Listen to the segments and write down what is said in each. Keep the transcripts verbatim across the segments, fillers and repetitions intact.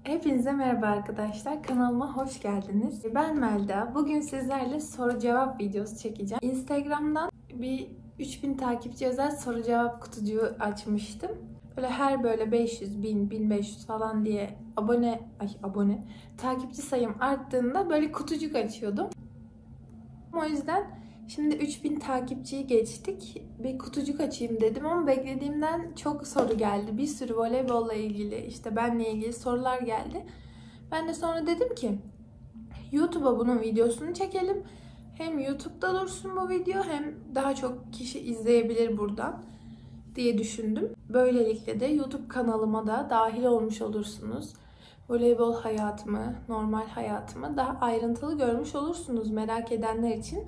Hepinize merhaba arkadaşlar. Kanalıma hoş geldiniz. Ben Melda. Bugün sizlerle soru cevap videosu çekeceğim. Instagram'dan bir üç bin takipçi özel soru cevap kutucuğu açmıştım. Böyle her böyle beş yüz, bin, bin beş yüz falan diye abone, ay abone, takipçi sayım arttığında böyle kutucuk açıyordum. O yüzden şimdi üç bin takipçiyi geçtik. Bir kutucuk açayım dedim ama beklediğimden çok soru geldi. Bir sürü voleybolla ilgili, işte benle ilgili sorular geldi. Ben de sonra dedim ki YouTube'a bunun videosunu çekelim. Hem YouTube'da dursun bu video hem daha çok kişi izleyebilir buradan diye düşündüm. Böylelikle de YouTube kanalıma da dahil olmuş olursunuz. Voleybol hayatımı, normal hayatımı daha ayrıntılı görmüş olursunuz merak edenler için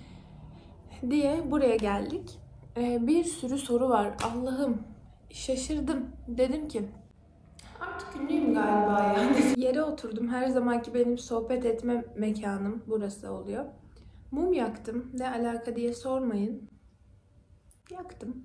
diye buraya geldik. Ee, bir sürü soru var. Allah'ım şaşırdım. Dedim ki artık ünlüyüm galiba yani. Yere oturdum. Her zamanki benim sohbet etme mekanım burası oluyor. Mum yaktım. Ne alaka diye sormayın. Yaktım.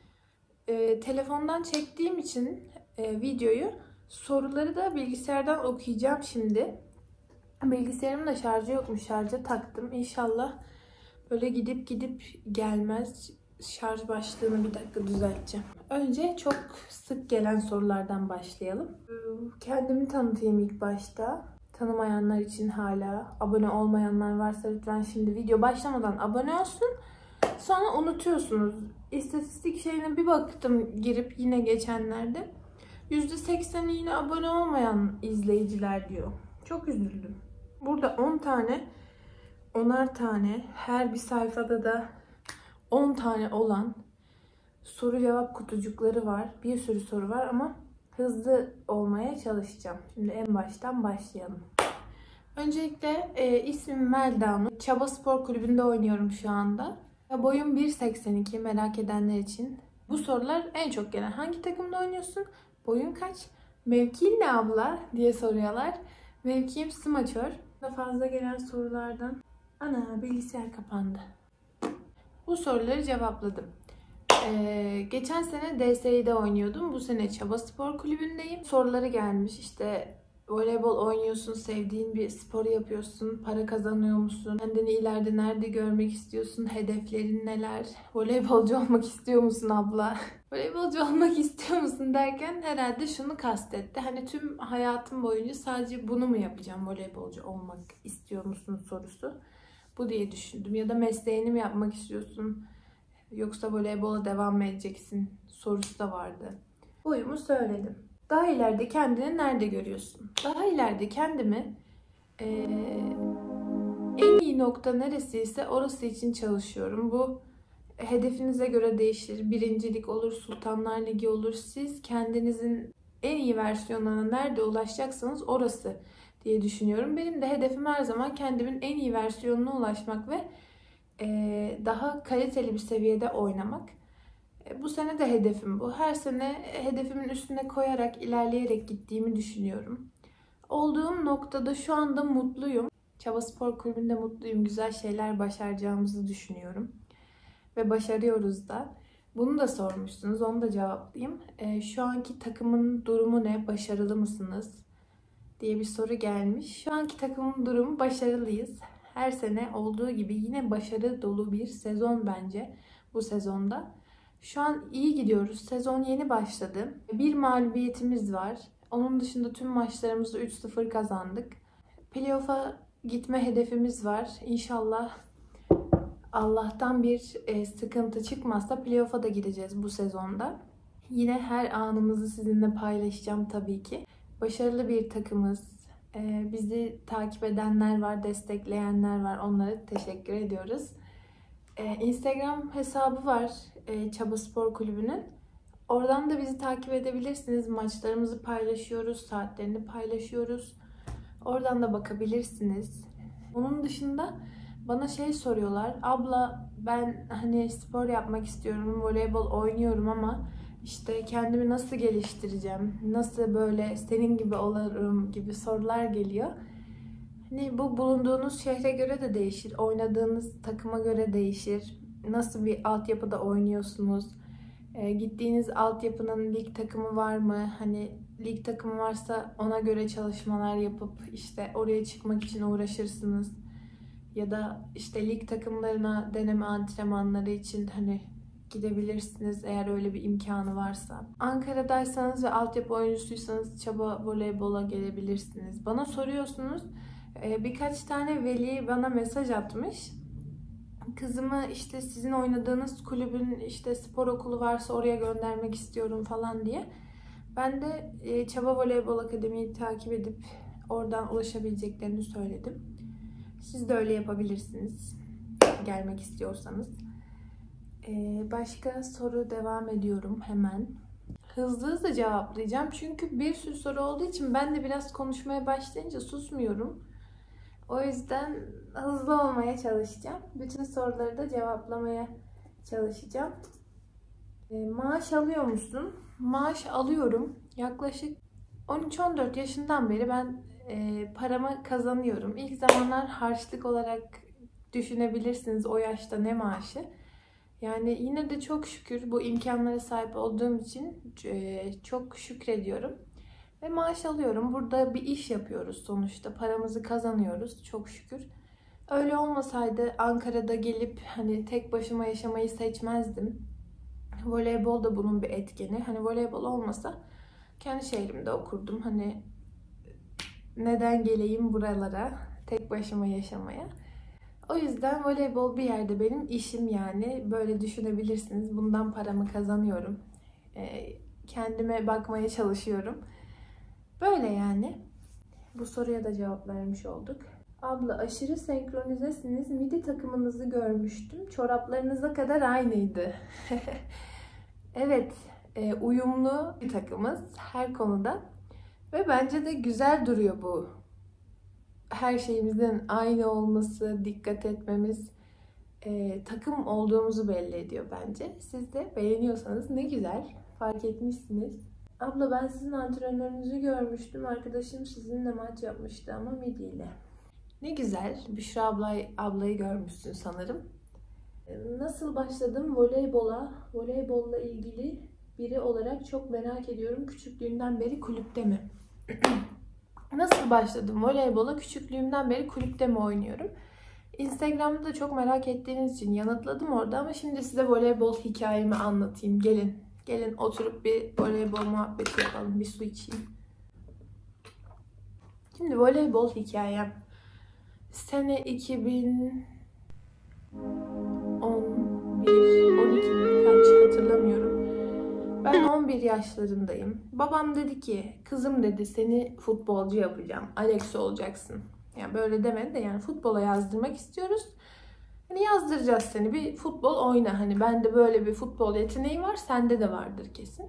Ee, telefondan çektiğim için e, videoyu, soruları da bilgisayardan okuyacağım şimdi. Bilgisayarımın da şarjı yokmuş. Şarja taktım. İnşallah böyle gidip gidip gelmez. Şarj başlığını bir dakika düzelteceğim. Önce çok sık gelen sorulardan başlayalım. Kendimi tanıtayım ilk başta. Tanımayanlar için hala, abone olmayanlar varsa lütfen şimdi video başlamadan abone olsun. Sonra unutuyorsunuz. İstatistik şeyine bir baktım girip yine geçenlerde. yüzde sekseni yine abone olmayan izleyiciler diyor. Çok üzüldüm. Burada on tane, onar tane, her bir sayfada da on tane olan soru cevap kutucukları var. Bir sürü soru var ama hızlı olmaya çalışacağım. Şimdi en baştan başlayalım. Öncelikle e, ismim Melda Nur. Çaba Spor Kulübü'nde oynuyorum şu anda. Boyum bir seksen iki merak edenler için. Bu sorular en çok gelen. Hangi takımda oynuyorsun? Boyun kaç? Mevkin ne abla diye soruyorlar. Mevkim smaçör. Fazla gelen sorulardan. Ana bilgisayar kapandı. Bu soruları cevapladım. Ee, geçen sene D S İ'de oynuyordum. Bu sene Çaba Spor Kulübü'ndeyim. Soruları gelmiş işte voleybol oynuyorsun, sevdiğin bir sporu yapıyorsun, para kazanıyor musun? Kendini ileride nerede görmek istiyorsun? Hedeflerin neler? Voleybolcu olmak istiyor musun abla? Voleybolcu olmak istiyor musun derken herhalde şunu kastetti. Hani tüm hayatım boyunca sadece bunu mu yapacağım? Voleybolcu olmak istiyor musun sorusu. Bu diye düşündüm. Ya da mesleğini mi yapmak istiyorsun? Yoksa voleybola devam mı edeceksin sorusu da vardı. Boyumu söyledim. Daha ileride kendini nerede görüyorsun? Daha ileride kendimi e, en iyi nokta neresiyse orası için çalışıyorum. Bu hedefinize göre değişir. Birincilik olur, Sultanlar Ligi olur. Siz kendinizin en iyi versiyonuna nerede ulaşacaksanız orası diye düşünüyorum. Benim de hedefim her zaman kendimin en iyi versiyonuna ulaşmak ve e, daha kaliteli bir seviyede oynamak. Bu sene de hedefim bu. Her sene hedefimin üstüne koyarak, ilerleyerek gittiğimi düşünüyorum. Olduğum noktada şu anda mutluyum. Çaba Spor Kulübü'nde mutluyum. Güzel şeyler başaracağımızı düşünüyorum. Ve başarıyoruz da. Bunu da sormuşsunuz. Onu da cevaplayayım. E, şu anki takımın durumu ne? Başarılı mısınız? Diye bir soru gelmiş. Şu anki takımın durumu başarılıyız. Her sene olduğu gibi yine başarı dolu bir sezon bence bu sezonda. Şu an iyi gidiyoruz. Sezon yeni başladı. Bir mağlubiyetimiz var. Onun dışında tüm maçlarımızı üç sıfır kazandık. Playoff'a gitme hedefimiz var. İnşallah Allah'tan bir sıkıntı çıkmazsa playoff'a da gideceğiz bu sezonda. Yine her anımızı sizinle paylaşacağım tabii ki. Başarılı bir takımız. Bizi takip edenler var, destekleyenler var. Onlara teşekkür ediyoruz. Instagram hesabı var Çaba Spor Kulübü'nün. Oradan da bizi takip edebilirsiniz. Maçlarımızı paylaşıyoruz, saatlerini paylaşıyoruz. Oradan da bakabilirsiniz. Onun dışında bana şey soruyorlar. Abla ben hani spor yapmak istiyorum, voleybol oynuyorum ama işte kendimi nasıl geliştireceğim, nasıl böyle senin gibi olurum gibi sorular geliyor. Hani bu bulunduğunuz şehre göre de değişir, oynadığınız takıma göre değişir. Nasıl bir altyapıda oynuyorsunuz, E, gittiğiniz altyapının lig takımı var mı? Hani lig takımı varsa ona göre çalışmalar yapıp işte oraya çıkmak için uğraşırsınız. Ya da işte lig takımlarına deneme antrenmanları için hani gidebilirsiniz eğer öyle bir imkanı varsa. Ankara'daysanız ve altyapı oyuncusuysanız Çaba Voleybol'a gelebilirsiniz. Bana soruyorsunuz. Birkaç tane veli bana mesaj atmış. Kızımı işte sizin oynadığınız kulübün işte spor okulu varsa oraya göndermek istiyorum falan diye. Ben de Çaba Voleybol Akademi'yi takip edip oradan ulaşabileceklerini söyledim. Siz de öyle yapabilirsiniz. Gelmek istiyorsanız. Ee, başka soru devam ediyorum hemen. Hızlı hızlı cevaplayacağım. Çünkü bir sürü soru olduğu için ben de biraz konuşmaya başlayınca susmuyorum. O yüzden hızlı olmaya çalışacağım. Bütün soruları da cevaplamaya çalışacağım. Ee, maaş alıyor musun? Maaş alıyorum. Yaklaşık on üç on dört yaşından beri ben e, paramı kazanıyorum. İlk zamanlar harçlık olarak düşünebilirsiniz o yaşta ne maaşı. Yani yine de çok şükür bu imkanlara sahip olduğum için e, çok şükrediyorum. Ve maaş alıyorum. Burada bir iş yapıyoruz sonuçta. Paramızı kazanıyoruz çok şükür. Öyle olmasaydı Ankara'da gelip hani tek başıma yaşamayı seçmezdim. Voleybol da bunun bir etkeni. Hani voleybol olmasa kendi şehrimde okurdum. Hani neden geleyim buralara tek başıma yaşamaya? O yüzden voleybol bir yerde benim işim yani. Böyle düşünebilirsiniz. Bundan paramı kazanıyorum. Ee, kendime bakmaya çalışıyorum. Böyle yani. Bu soruya da cevap vermiş olduk. Abla aşırı senkronizesiniz. Midi takımınızı görmüştüm. Çoraplarınıza kadar aynıydı. Evet. E, uyumlu bir takımız her konuda. Ve bence de güzel duruyor bu. Her şeyimizin aynı olması, dikkat etmemiz, e, takım olduğumuzu belli ediyor bence. Siz de beğeniyorsanız ne güzel. Fark etmişsiniz. Abla ben sizin antrenörünüzü görmüştüm. Arkadaşım sizinle maç yapmıştı ama midi ile. Ne güzel. Büşra ablayı, ablayı görmüşsün sanırım. Nasıl başladım voleybola? Voleybolla ilgili biri olarak çok merak ediyorum. Küçüklüğümden beri kulüpte mi? Nasıl başladım voleybola? Küçüklüğümden beri kulüpte mi oynuyorum? Instagram'da da çok merak ettiğiniz için yanıtladım orada ama şimdi size voleybol hikayemi anlatayım. Gelin. Gelin oturup bir voleybol muhabbeti yapalım. Bir su içeyim. Şimdi voleybol hikayem. Sene iki bin on bir, on iki kaç hatırlamıyorum. Ben on bir yaşlarındayım. Babam dedi ki, kızım dedi seni futbolcu yapacağım. Alex olacaksın. Yani böyle demedi de yani futbola yazdırmak istiyoruz. Hani yazdıracağız seni. Bir futbol oyna. Hani bende böyle bir futbol yeteneği var. Sende de vardır kesin.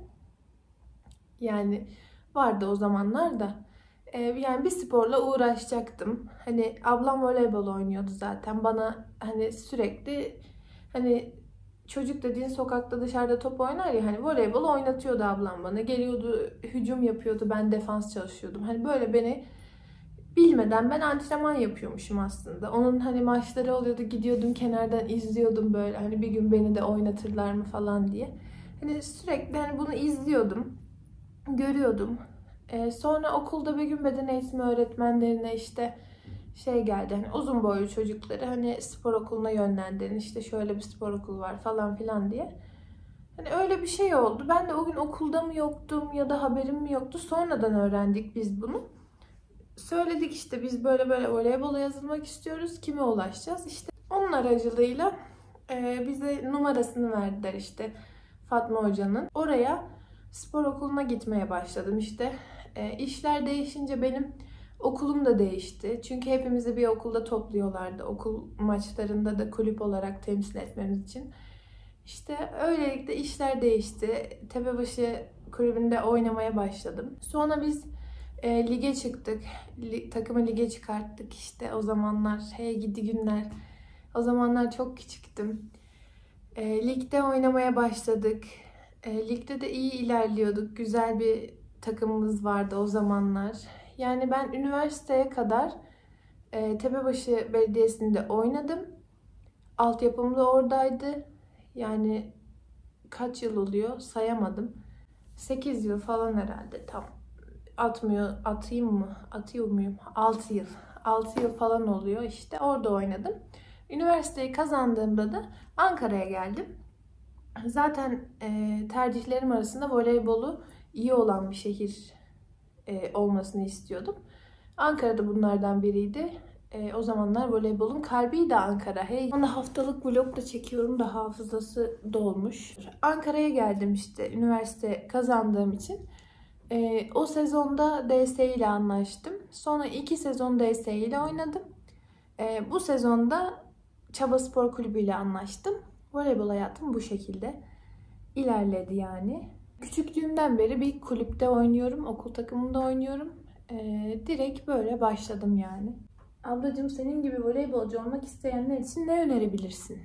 Yani vardı o zamanlar da. Ee, yani bir sporla uğraşacaktım. Hani ablam voleybol oynuyordu zaten. Bana hani sürekli hani çocuk dediğin sokakta dışarıda top oynar ya hani voleybol oynatıyordu ablam bana. Geliyordu hücum yapıyordu. Ben defans çalışıyordum. Hani böyle beni bilmeden ben antrenman yapıyormuşum aslında. Onun hani maçları oluyordu, gidiyordum kenardan izliyordum böyle hani bir gün beni de oynatırlar mı falan diye. Hani sürekli hani bunu izliyordum, görüyordum. Ee, sonra okulda bir gün beden eğitimi öğretmenlerine işte şey geldi hani uzun boylu çocukları hani spor okuluna yönlendirin işte şöyle bir spor okulu var falan filan diye. Hani öyle bir şey oldu. Ben de o gün okulda mı yoktum ya da haberim mi yoktu. Sonradan öğrendik biz bunu. Söyledik işte biz böyle böyle voleybola yazılmak istiyoruz. Kime ulaşacağız? İşte onun aracılığıyla e, bize numarasını verdiler işte Fatma Hoca'nın. Oraya spor okuluna gitmeye başladım işte. E, işler değişince benim okulum da değişti. Çünkü hepimizi bir okulda topluyorlardı. Okul maçlarında da kulüp olarak temsil etmemiz için. İşte öylelikle işler değişti. Tepebaşı kulübünde oynamaya başladım. Sonra biz E, lige çıktık. Li, takımı lige çıkarttık işte o zamanlar. Hey gidi günler. O zamanlar çok küçüktüm. E, ligde oynamaya başladık. E, ligde de iyi ilerliyorduk. Güzel bir takımımız vardı o zamanlar. Yani ben üniversiteye kadar e, Tepebaşı Belediyesi'nde oynadım. Altyapım da oradaydı. Yani kaç yıl oluyor sayamadım. sekiz yıl falan herhalde, tam atmıyor atayım mı atıyor muyum? altı yıl. altı yıl falan oluyor işte, orada oynadım. Üniversiteyi kazandığımda da Ankara'ya geldim. Zaten e, tercihlerim arasında voleybolu iyi olan bir şehir e, olmasını istiyordum. Ankara'da bunlardan biriydi. E, o zamanlar voleybolun kalbiydi Ankara. Hey, ben de haftalık vlog da çekiyorum da hafızası dolmuş. Ankara'ya geldim işte üniversite kazandığım için. E, o sezonda D S ile anlaştım. Sonra iki sezon D S ile oynadım. E, bu sezonda Çaba Spor Kulübü ile anlaştım. Voleybol hayatım bu şekilde ilerledi yani. Küçüklüğümden beri bir kulüpte oynuyorum, okul takımında oynuyorum. Ee, direkt böyle başladım yani. Ablacığım, senin gibi voleybolcu olmak isteyenler için ne önerebilirsin?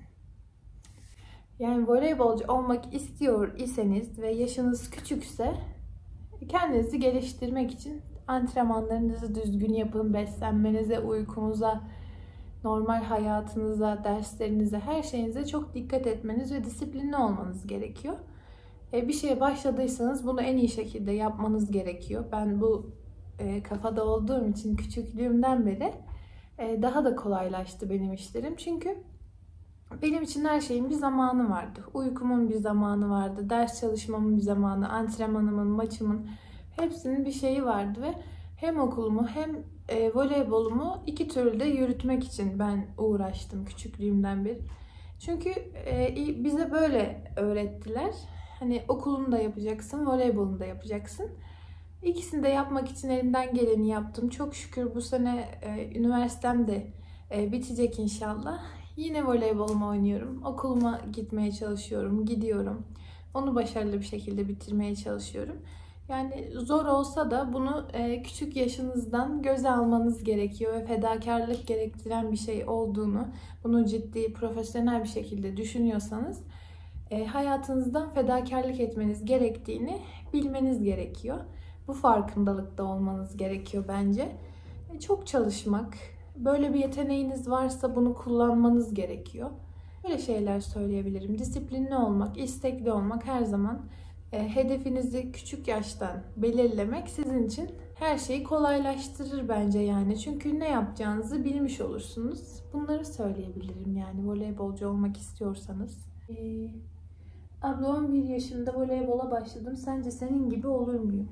Yani voleybolcu olmak istiyor iseniz ve yaşınız küçükse kendinizi geliştirmek için antrenmanlarınızı düzgün yapın, beslenmenize, uykunuza, normal hayatınıza, derslerinize, her şeyinize çok dikkat etmeniz ve disiplinli olmanız gerekiyor. E, bir şeye başladıysanız bunu en iyi şekilde yapmanız gerekiyor. Ben bu e, kafada olduğum için küçüklüğümden beri e, daha da kolaylaştı benim işlerim. Çünkü benim için her şeyin bir zamanı vardı. Uykumun bir zamanı vardı, ders çalışmamın bir zamanı, antrenmanımın, maçımın hepsinin bir şeyi vardı ve hem okulumu hem e, voleybolumu iki türlü de yürütmek için ben uğraştım küçüklüğümden beri. Çünkü e, bize böyle öğrettiler. Hani okulunu da yapacaksın, voleybolunu da yapacaksın. İkisini de yapmak için elimden geleni yaptım. Çok şükür bu sene e, üniversitem de e, bitecek inşallah. Yine voleybolumu oynuyorum. Okuluma gitmeye çalışıyorum, gidiyorum. Onu başarılı bir şekilde bitirmeye çalışıyorum. Yani zor olsa da bunu e, küçük yaşınızdan göze almanız gerekiyor ve fedakarlık gerektiren bir şey olduğunu, bunu ciddi, profesyonel bir şekilde düşünüyorsanız e, hayatınızdan fedakarlık etmeniz gerektiğini bilmeniz gerekiyor. Bu farkındalıkta olmanız gerekiyor bence. E, çok çalışmak, böyle bir yeteneğiniz varsa bunu kullanmanız gerekiyor. Böyle şeyler söyleyebilirim. Disiplinli olmak, istekli olmak her zaman. Hedefinizi küçük yaştan belirlemek sizin için her şeyi kolaylaştırır bence yani. Çünkü ne yapacağınızı bilmiş olursunuz. Bunları söyleyebilirim yani voleybolcu olmak istiyorsanız. Ee, abla on bir yaşında voleybola başladım. Sence senin gibi olur muyum?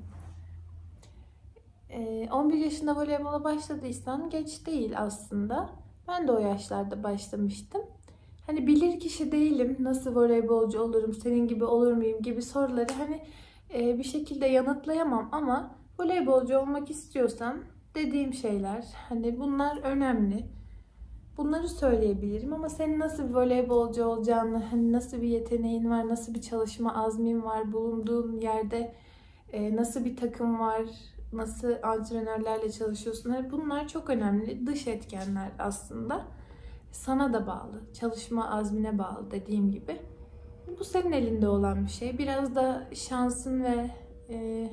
Ee, on bir yaşında voleybola başladıysan geç değil aslında. Ben de o yaşlarda başlamıştım. Hani bilir kişi değilim, nasıl voleybolcu olurum, senin gibi olur muyum gibi soruları hani e, bir şekilde yanıtlayamam ama voleybolcu olmak istiyorsan dediğim şeyler, hani bunlar önemli. Bunları söyleyebilirim ama senin nasıl bir voleybolcu olacağını, hani nasıl bir yeteneğin var, nasıl bir çalışma azmin var, bulunduğun yerde e, nasıl bir takım var, nasıl antrenörlerle çalışıyorsun, hani bunlar çok önemli dış etkenler aslında. Sana da bağlı, çalışma azmine bağlı dediğim gibi. Bu senin elinde olan bir şey. Biraz da şansın ve e,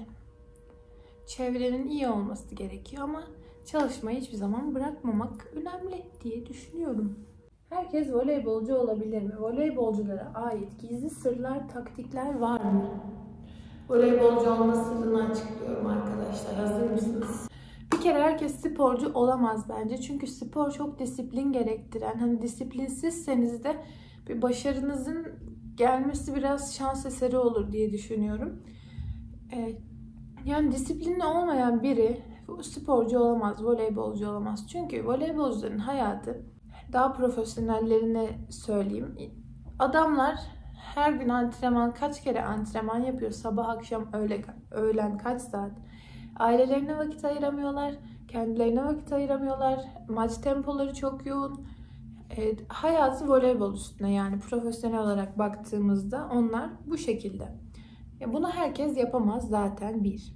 çevrenin iyi olması gerekiyor ama çalışmayı hiçbir zaman bırakmamak önemli diye düşünüyorum. Herkes voleybolcu olabilir mi? Voleybolculara ait gizli sırlar, taktikler var mı? Voleybolcu olma sırrını açıklıyorum arkadaşlar. Hazır mısınız? Bir kere herkes sporcu olamaz bence. Çünkü spor çok disiplin gerektiren, hani disiplinsizseniz de bir başarınızın gelmesi biraz şans eseri olur diye düşünüyorum. Ee, yani disiplinli olmayan biri sporcu olamaz, voleybolcu olamaz. Çünkü voleybolcuların hayatı, daha profesyonellerine söyleyeyim, adamlar her gün antrenman, kaç kere antrenman yapıyor, sabah akşam öğle, öğlen kaç saat. Ailelerine vakit ayıramıyorlar, kendilerine vakit ayıramıyorlar, maç tempoları çok yoğun. E, hayatı voleybol üstüne, yani profesyonel olarak baktığımızda onlar bu şekilde. Ya bunu herkes yapamaz zaten bir.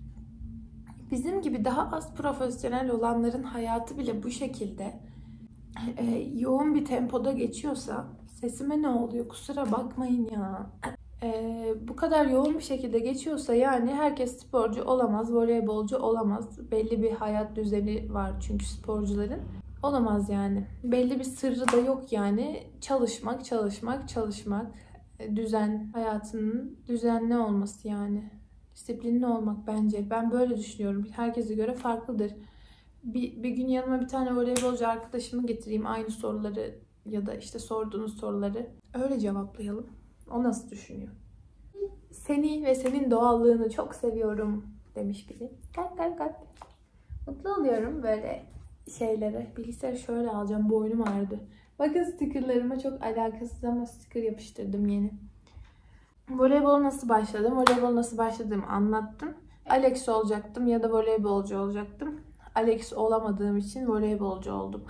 Bizim gibi daha az profesyonel olanların hayatı bile bu şekilde e, yoğun bir tempoda geçiyorsa, sesime ne oluyor kusura bakmayın ya. Ee, bu kadar yoğun bir şekilde geçiyorsa yani herkes sporcu olamaz, voleybolcu olamaz. Belli bir hayat düzeni var çünkü sporcuların. Olamaz yani. Belli bir sırrı da yok yani. Çalışmak, çalışmak, çalışmak. düzen, hayatının düzenli olması yani. Disiplinli olmak bence. Ben böyle düşünüyorum. Herkese göre farklıdır. Bir, bir gün yanıma bir tane voleybolcu arkadaşımı getireyim. Aynı soruları ya da işte sorduğunuz soruları öyle cevaplayalım. O nasıl düşünüyor? Seni ve senin doğallığını çok seviyorum demiş biri. Kalp kalp kalp. Mutlu oluyorum böyle şeylere. Bilgisayarı şöyle alacağım. Boynum ağrıdı. Bakın stickerlarıma çok alakasız ama sticker yapıştırdım yeni. Voleybol nasıl başladım? Voleybol nasıl başladığımı anlattım. Alex olacaktım ya da voleybolcu olacaktım. Alex olamadığım için voleybolcu oldum.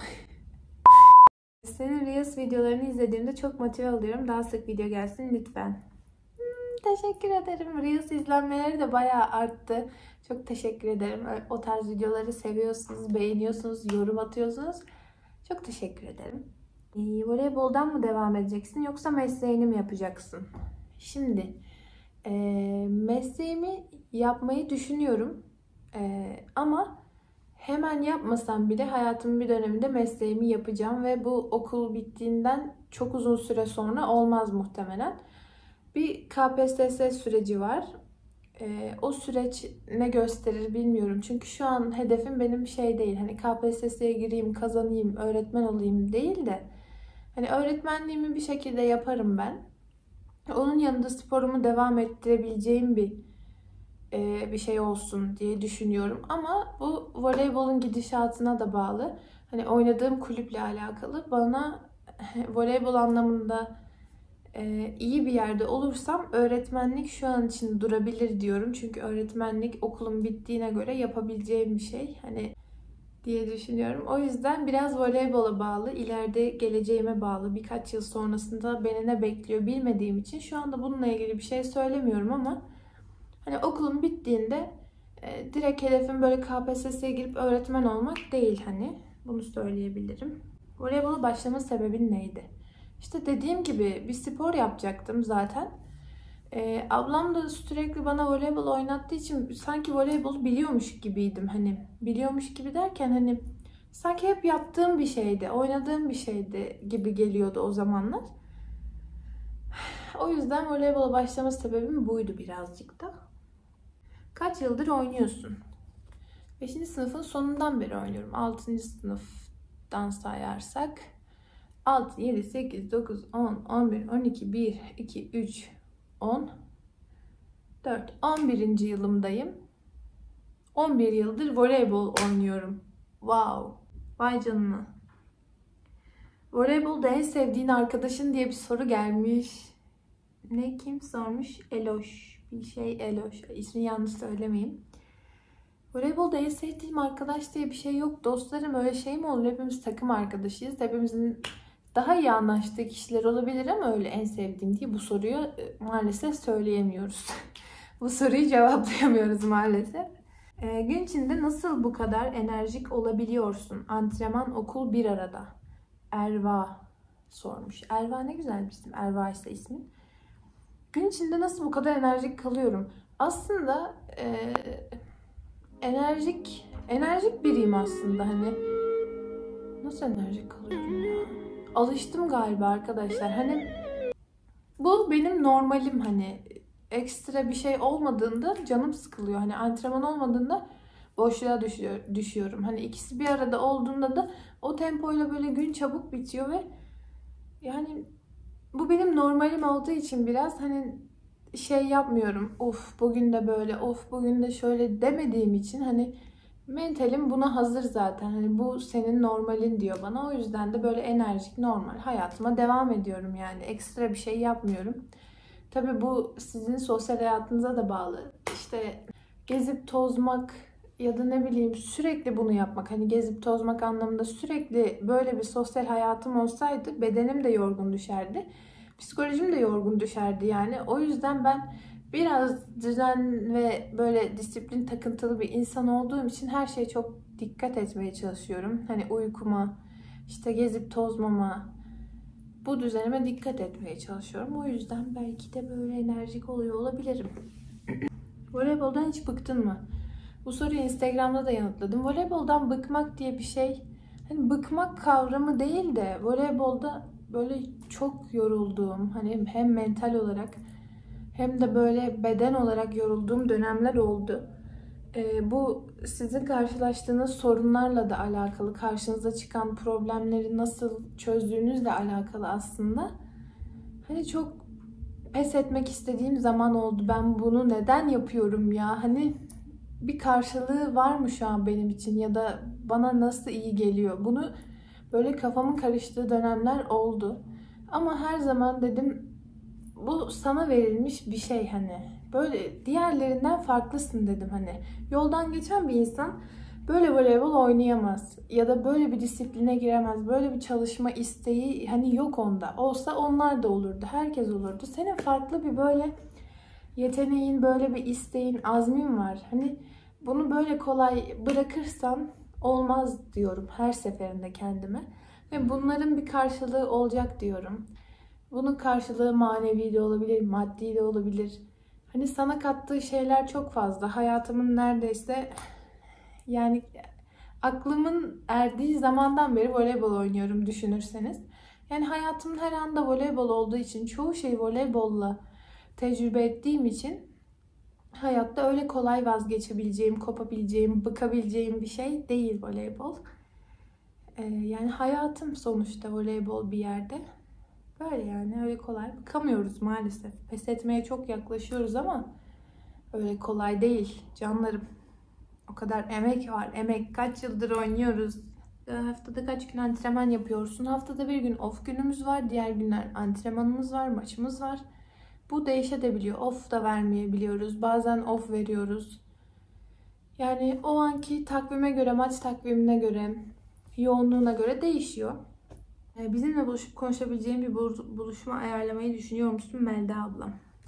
Senin Reels videolarını izlediğimde çok motive oluyorum. Daha sık video gelsin lütfen. Hmm, teşekkür ederim. Reels izlenmeleri de bayağı arttı. Çok teşekkür ederim. O tarz videoları seviyorsunuz, beğeniyorsunuz, yorum atıyorsunuz. Çok teşekkür ederim. Ee, voleyboldan mı devam edeceksin yoksa mesleğini mi yapacaksın? Şimdi e, mesleğimi yapmayı düşünüyorum. E, ama hemen yapmasam bile hayatımın bir döneminde mesleğimi yapacağım ve bu okul bittiğinden çok uzun süre sonra olmaz muhtemelen. Bir K P S S süreci var. E, o süreç ne gösterir bilmiyorum. Çünkü şu an hedefim benim şey değil. Hani K P S S'ye gireyim, kazanayım, öğretmen olayım değil de hani öğretmenliğimi bir şekilde yaparım ben. Onun yanında sporumu devam ettirebileceğim bir e, bir şey olsun diye düşünüyorum. Ama bu voleybolun gidişatına da bağlı. Hani oynadığım kulüple alakalı. Bana voleybol anlamında e, iyi bir yerde olursam öğretmenlik şu an için durabilir diyorum. Çünkü öğretmenlik okulun bittiğine göre yapabileceğim bir şey. Hani diye düşünüyorum. O yüzden biraz voleybola bağlı, ileride geleceğime bağlı. Birkaç yıl sonrasında beni ne bekliyor bilmediğim için şu anda bununla ilgili bir şey söylemiyorum ama hani okulum bittiğinde e, direkt hedefim böyle K P S S'ye girip öğretmen olmak değil hani. Bunu söyleyebilirim. Voleybola başlama sebebin neydi? İşte dediğim gibi bir spor yapacaktım zaten. Ee, ablam da sürekli bana voleybol oynattığı için sanki voleybolu biliyormuş gibiydim. Hani biliyormuş gibi derken hani sanki hep yaptığım bir şeydi, oynadığım bir şeydi gibi geliyordu o zamanlar. O yüzden voleybola başlama sebebim buydu birazcık da. Kaç yıldır oynuyorsun? beşinci sınıfın sonundan beri oynuyorum. altıncı sınıftan sayarsak altı, yedi, sekiz, dokuz, on, on bir, on iki, bir, iki, üç, on, dört, on birinci yılımdayım. on bir yıldır voleybol oynuyorum. Wow. Vay canına. Voleybolda en sevdiğin arkadaşın diye bir soru gelmiş. Ne, kim sormuş? Eloş. Bir şey Eloş. İsmini yanlış söylemeyeyim. Voleybolda en sevdiğim arkadaş diye bir şey yok. Dostlarım öyle şey mi olur? Hepimiz takım arkadaşıyız. Hepimizin daha iyi anlaştığı kişiler olabilir ama öyle en sevdiğim diye bu soruyu maalesef söyleyemiyoruz. Bu soruyu cevaplayamıyoruz maalesef. E, gün içinde nasıl bu kadar enerjik olabiliyorsun? Antrenman, okul bir arada. Erva sormuş. Erva ne güzel bir isim. Erva ise ismi. Gün içinde nasıl bu kadar enerjik kalıyorum? Aslında e, enerjik enerjik biriyim aslında. Hani nasıl enerjik kalıyorum ya? Alıştım galiba arkadaşlar. Hani bu benim normalim hani. Ekstra bir şey olmadığında canım sıkılıyor. Hani antrenman olmadığında boşluğa düşüyor, düşüyorum. Hani ikisi bir arada olduğunda da o tempoyla böyle gün çabuk bitiyor ve yani bu benim normalim olduğu için biraz hani şey yapmıyorum. Of bugün de böyle, of bugün de şöyle demediğim için hani mentalim buna hazır zaten. Hani bu senin normalin diyor bana. O yüzden de böyle enerjik, normal hayatıma devam ediyorum yani. Ekstra bir şey yapmıyorum. Tabii bu sizin sosyal hayatınıza da bağlı. İşte gezip tozmak ya da ne bileyim sürekli bunu yapmak. Hani gezip tozmak anlamında sürekli böyle bir sosyal hayatım olsaydı bedenim de yorgun düşerdi. Psikolojim de yorgun düşerdi yani. O yüzden ben biraz düzen ve böyle disiplin takıntılı bir insan olduğum için her şeye çok dikkat etmeye çalışıyorum. Hani uykuma, işte gezip tozmama, bu düzenime dikkat etmeye çalışıyorum. O yüzden belki de böyle enerjik oluyor olabilirim. Voleyboldan hiç bıktın mı? Bu soruyu Instagram'da da yanıtladım. Voleyboldan bıkmak diye bir şey, hani bıkmak kavramı değil de voleybolda böyle çok yorulduğum, hani hem mental olarak hem de böyle beden olarak yorulduğum dönemler oldu. Ee, bu sizin karşılaştığınız sorunlarla da alakalı, karşınıza çıkan problemleri nasıl çözdüğünüzle alakalı aslında. Hani çok pes etmek istediğim zaman oldu. Ben bunu neden yapıyorum ya? Hani bir karşılığı var mı şu an benim için ya da bana nasıl iyi geliyor? Bunu böyle kafamın karıştığı dönemler oldu. Ama her zaman dedim bu sana verilmiş bir şey hani. Böyle diğerlerinden farklısın dedim hani. Yoldan geçen bir insan böyle voleybol oynayamaz ya da böyle bir disipline giremez. Böyle bir çalışma isteği hani yok onda. Olsa onlar da olurdu. Herkes olurdu. Senin farklı bir böyle yeteneğin, böyle bir isteğin, azmin var. Hani bunu böyle kolay bırakırsan olmaz diyorum her seferinde kendime. Ve bunların bir karşılığı olacak diyorum. Bunun karşılığı manevi de olabilir, maddi de olabilir. Hani sana kattığı şeyler çok fazla. Hayatımın neredeyse yani aklımın erdiği zamandan beri voleybol oynuyorum düşünürseniz. Yani hayatımın her anda voleybol olduğu için, çoğu şeyi voleybolla tecrübe ettiğim için hayatta öyle kolay vazgeçebileceğim, kopabileceğim, bıkabileceğim bir şey değil voleybol. Ee, yani hayatım sonuçta voleybol bir yerde. Böyle yani öyle kolay bıkamıyoruz maalesef. Pes etmeye çok yaklaşıyoruz ama öyle kolay değil canlarım. O kadar emek var. Emek, kaç yıldır oynuyoruz. Haftada kaç gün antrenman yapıyorsun. Haftada bir gün off günümüz var. Diğer günler antrenmanımız var, maçımız var. Bu değişebiliyor. Off da vermeyebiliyoruz. Bazen off veriyoruz. Yani o anki takvime göre, maç takvimine göre, yoğunluğuna göre değişiyor. Bizimle buluşup konuşabileceğim bir buluşma ayarlamayı düşünüyor musun Melda ablam?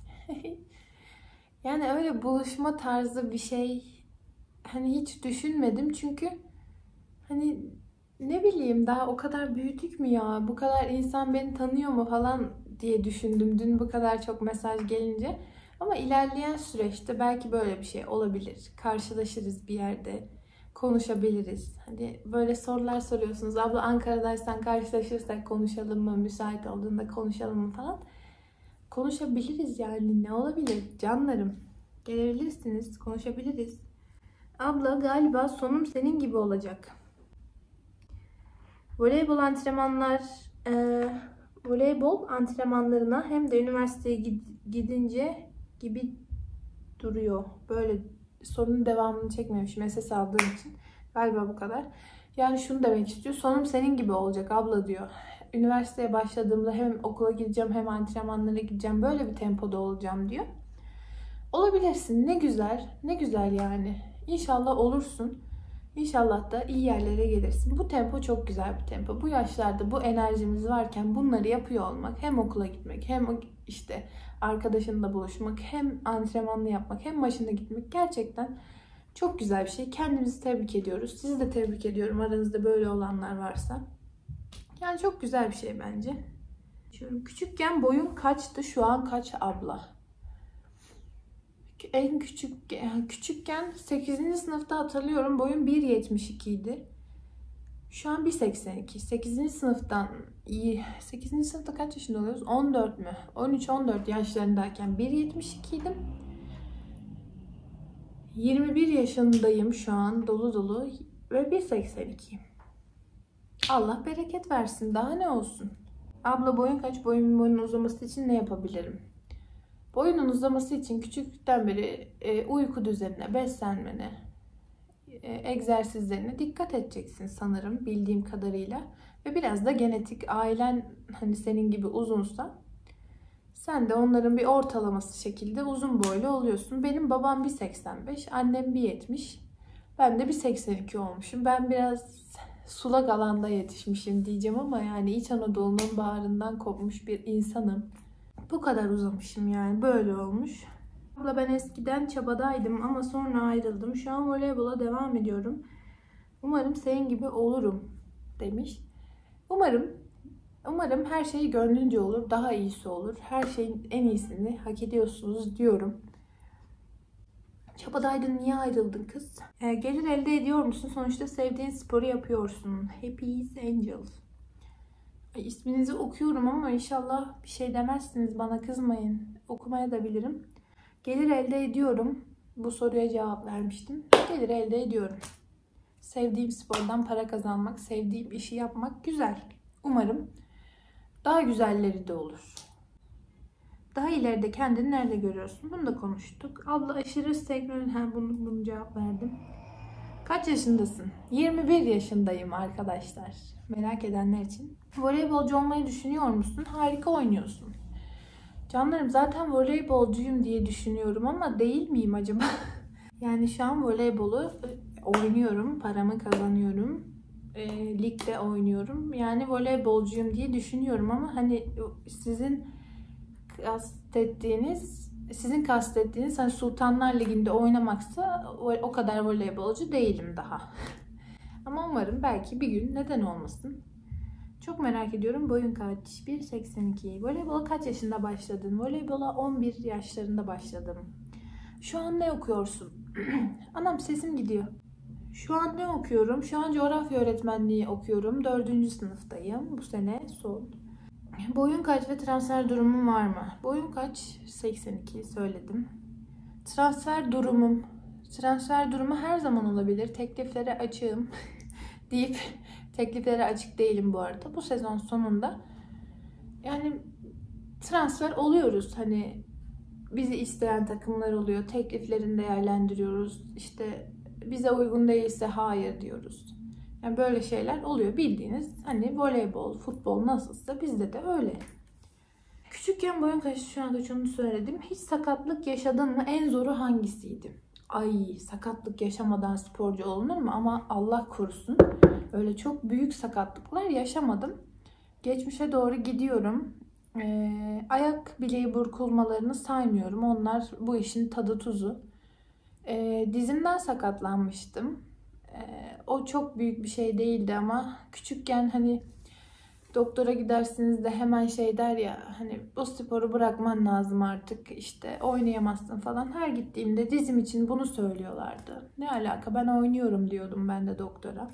Yani öyle buluşma tarzı bir şey hani hiç düşünmedim çünkü hani ne bileyim daha o kadar büyüdük mü ya, bu kadar insan beni tanıyor mu falan diye düşündüm dün bu kadar çok mesaj gelince. Ama ilerleyen süreçte belki böyle bir şey olabilir. Karşılaşırız bir yerde. Konuşabiliriz. Hani böyle sorular soruyorsunuz. Abla Ankara'daysan karşılaşırsak konuşalım mı? Müsait olduğunda konuşalım mı falan. Konuşabiliriz yani. Ne olabilir? Canlarım. Gelebilirsiniz. Konuşabiliriz. Abla galiba sonum senin gibi olacak. Voleybol antrenmanlar e, voleybol antrenmanlarına hem de üniversiteye gidince gibi duruyor. Böyle sorunun devamını çekmemiş mesaj aldığım için. Galiba bu kadar. Yani şunu demek istiyor. Sonum senin gibi olacak abla diyor. Üniversiteye başladığımda hem okula gideceğim hem antrenmanlara gideceğim. Böyle bir tempoda olacağım diyor. Olabilirsin. Ne güzel. Ne güzel yani. İnşallah olursun. İnşallah da iyi yerlere gelirsin. Bu tempo çok güzel bir tempo. Bu yaşlarda bu enerjimiz varken bunları yapıyor olmak, hem okula gitmek hem işte arkadaşınla buluşmak, hem antrenmanını yapmak, hem maçına gitmek gerçekten çok güzel bir şey. Kendimizi tebrik ediyoruz. Sizi de tebrik ediyorum aranızda böyle olanlar varsa. Yani çok güzel bir şey bence. Küçükken boyun kaçtı, şu an kaç abla? En küçük küçükken sekizinci sınıfta hatırlıyorum boyum bir yetmiş iki idi. Şu an bir seksen iki. sekizinci sınıftan iyi. sekizinci sınıfta kaç yaşında oluyoruz? on dört mü? on üç on dört yaşlarındayken bir yetmiş iki idim. yirmi bir yaşındayım şu an dolu dolu ve bir seksen iki. Allah bereket versin. Daha ne olsun? Abla boyun kaç? Boyumun boyunun uzaması için ne yapabilirim? Boyunun uzaması için küçükten beri e, uyku düzenine, beslenmene, e, egzersizlerine dikkat edeceksin sanırım bildiğim kadarıyla. Ve biraz da genetik, ailen hani senin gibi uzunsa sen de onların bir ortalaması şekilde uzun boylu oluyorsun. Benim babam bir seksen beş, annem bir yetmiş, ben de bir seksen iki olmuşum. Ben biraz sulak alanda yetişmişim diyeceğim ama yani İç Anadolu'nun bağrından kopmuş bir insanım. Bu kadar uzamışım yani, böyle olmuş. Abla ben eskiden çabadaydım ama sonra ayrıldım. Şu an voleybola devam ediyorum. Umarım senin gibi olurum demiş. Umarım, umarım her şey gönlünce olur, daha iyisi olur. Her şeyin en iyisini hak ediyorsunuz diyorum. Çabadaydın, niye ayrıldın kız? E, gelir elde ediyor musun? Sonuçta sevdiğin sporu yapıyorsun. Happy Angels. İsminizi okuyorum ama inşallah bir şey demezsiniz, bana kızmayın. Okumaya da bilirim. Gelir elde ediyorum. Bu soruya cevap vermiştim. Gelir elde ediyorum. Sevdiğim spordan para kazanmak, sevdiğim işi yapmak güzel. Umarım daha güzelleri de olur. Daha ileride kendini nerede görüyorsun? Bunu da konuştuk. Abla aşırı teknoloji... Ha, bunu, bunu cevap verdim. Kaç yaşındasın? yirmi bir yaşındayım arkadaşlar. Merak edenler için. Voleybolcu olmayı düşünüyor musun? Harika oynuyorsun. Canlarım, zaten voleybolcuyum diye düşünüyorum ama değil miyim acaba? Yani şu an voleybolu oynuyorum. Paramı kazanıyorum. E, ligde oynuyorum. Yani voleybolcuyum diye düşünüyorum ama hani sizin kastettiğiniz sizin kastettiğiniz hani Sultanlar Ligi'nde oynamaksa o kadar voleybolcu değilim daha. Ama umarım belki bir gün, neden olmasın. Çok merak ediyorum. Boyun kaç? bir seksen iki. Voleybola kaç yaşında başladın? Voleybola on bir yaşlarında başladım. Şu an ne okuyorsun? Anam, sesim gidiyor. Şu an ne okuyorum? Şu an coğrafya öğretmenliği okuyorum. dördüncü sınıftayım. Bu sene son. Boyun kaç ve transfer durumun var mı? Boyun kaç? seksen iki söyledim. Transfer durumum. Transfer durumu her zaman olabilir. Tekliflere açığım deyip tekliflere açık değilim bu arada. Bu sezon sonunda yani transfer oluyoruz. Hani bizi isteyen takımlar oluyor. Tekliflerini değerlendiriyoruz. İşte bize uygun değilse hayır diyoruz. Yani böyle şeyler oluyor. Bildiğiniz hani voleybol, futbol nasılsa bizde de öyle. Küçükken boyun kaç, şu an kaç onu söyledim. Hiç sakatlık yaşadın mı? En zoru hangisiydi? Ay, sakatlık yaşamadan sporcu olunur mu? Ama Allah korusun. Öyle çok büyük sakatlıklar yaşamadım. Geçmişe doğru gidiyorum. Ee, ayak bileği burkulmalarını saymıyorum. Onlar bu işin tadı tuzu. Ee, dizimden sakatlanmıştım. Ee, o çok büyük bir şey değildi ama küçükken hani doktora gidersiniz de hemen şey der ya, hani bu sporu bırakman lazım artık, işte oynayamazsın falan. Her gittiğimde dizim için bunu söylüyorlardı. Ne alaka, ben oynuyorum diyordum ben de doktora.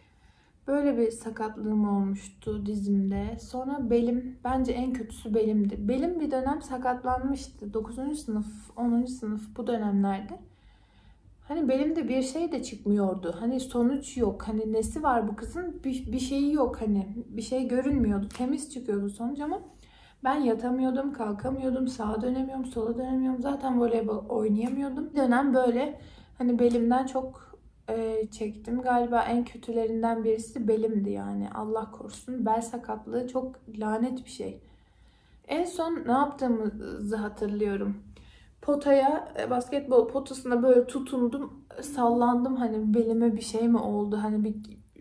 Böyle bir sakatlığım olmuştu dizimde. Sonra belim, bence en kötüsü belimdi. Belim bir dönem sakatlanmıştı. dokuzuncu sınıf, onuncu sınıf bu dönemlerde. Hani belimde bir şey de çıkmıyordu. Hani sonuç yok. Hani nesi var bu kızın? Bir, bir şeyi yok. Hani bir şey görünmüyordu. Temiz çıkıyordu sonuç ama ben yatamıyordum, kalkamıyordum, sağa dönemiyorum, sola dönemiyorum. Zaten voleybol oynayamıyordum. Bir dönem böyle hani belimden çok e, çektim. Galiba en kötülerinden birisi belimdi yani. Allah korusun. Bel sakatlığı çok lanet bir şey. En son ne yaptığımızı hatırlıyorum. Potaya, basketbol potasına böyle tutundum, sallandım, hani belime bir şey mi oldu, hani bir